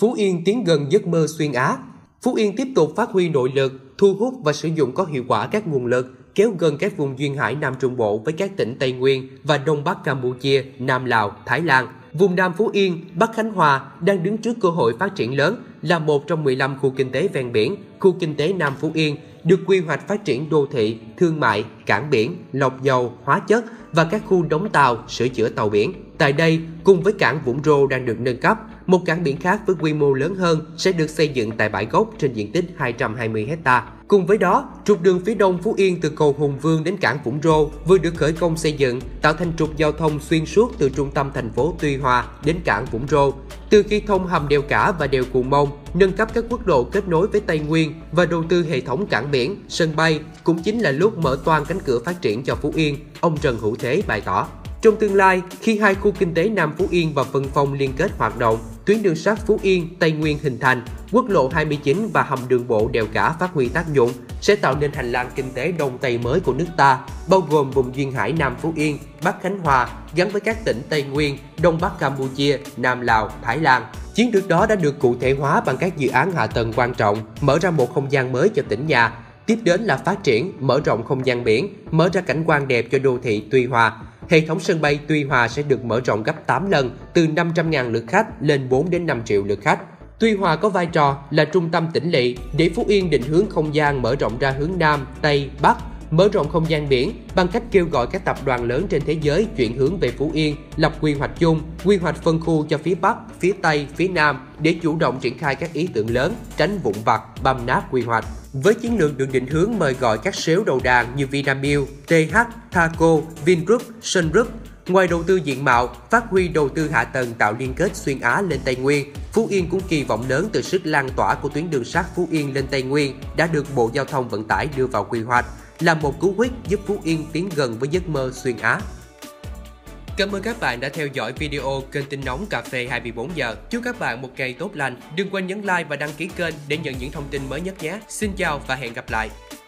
Phú Yên tiến gần giấc mơ xuyên Á. Phú Yên tiếp tục phát huy nội lực, thu hút và sử dụng có hiệu quả các nguồn lực, kéo gần các vùng duyên hải Nam Trung Bộ với các tỉnh Tây Nguyên và Đông Bắc Campuchia, Nam Lào, Thái Lan. Vùng Nam Phú Yên, Bắc Khánh Hòa đang đứng trước cơ hội phát triển lớn, là một trong 15 khu kinh tế ven biển. Khu kinh tế Nam Phú Yên được quy hoạch phát triển đô thị, thương mại, cảng biển, lọc dầu, hóa chất và các khu đóng tàu, sửa chữa tàu biển. Tại đây, cùng với cảng Vũng Rô đang được nâng cấp, một cảng biển khác với quy mô lớn hơn sẽ được xây dựng tại bãi gốc trên diện tích 220 ha. Cùng với đó, trục đường phía đông Phú Yên từ cầu Hùng Vương đến cảng Vũng Rô vừa được khởi công xây dựng, tạo thành trục giao thông xuyên suốt từ trung tâm thành phố Tuy Hòa đến cảng Vũng Rô. Từ khi thông hầm đèo Cả và đèo Cù Mông, nâng cấp các quốc lộ kết nối với Tây Nguyên và đầu tư hệ thống cảng biển, sân bay cũng chính là lúc mở toang cánh cửa phát triển cho Phú Yên, ông Trần Hữu Thế bày tỏ. Trong tương lai, khi hai khu kinh tế Nam Phú Yên và Vân Phong liên kết hoạt động, tuyến đường sắt Phú Yên, Tây Nguyên hình thành, quốc lộ 29 và hầm đường bộ đèo Cả phát huy tác dụng, sẽ tạo nên hành lang kinh tế Đông Tây mới của nước ta, bao gồm vùng duyên hải Nam Phú Yên, Bắc Khánh Hòa, gắn với các tỉnh Tây Nguyên, Đông Bắc Campuchia, Nam Lào, Thái Lan. Chiến lược đó đã được cụ thể hóa bằng các dự án hạ tầng quan trọng, mở ra một không gian mới cho tỉnh nhà. Tiếp đến là phát triển, mở rộng không gian biển, mở ra cảnh quan đẹp cho đô thị Tuy Hòa. Hệ thống sân bay Tuy Hòa sẽ được mở rộng gấp 8 lần, từ 500.000 lượt khách lên 4 đến 5 triệu lượt khách. Tuy Hòa có vai trò là trung tâm tỉnh lỵ để Phú Yên định hướng không gian mở rộng ra hướng Nam, Tây, Bắc, mở rộng không gian biển bằng cách kêu gọi các tập đoàn lớn trên thế giới chuyển hướng về Phú Yên, lập quy hoạch chung, quy hoạch phân khu cho phía Bắc, phía Tây, phía Nam để chủ động triển khai các ý tưởng lớn, tránh vụn vặt, băm nát quy hoạch. Với chiến lược được định hướng mời gọi các sếu đầu đàn như Vinamilk, TH, Thaco, Vingroup, Sun Group, ngoài đầu tư diện mạo, phát huy đầu tư hạ tầng tạo liên kết xuyên Á lên Tây Nguyên, Phú Yên cũng kỳ vọng lớn từ sức lan tỏa của tuyến đường sắt Phú Yên lên Tây Nguyên đã được Bộ Giao thông Vận tải đưa vào quy hoạch, là một cú hích giúp Phú Yên tiến gần với giấc mơ xuyên Á. Cảm ơn các bạn đã theo dõi video kênh tin nóng cà phê 24 giờ. Chúc các bạn một ngày tốt lành. Đừng quên nhấn like và đăng ký kênh để nhận những thông tin mới nhất nhé. Xin chào và hẹn gặp lại.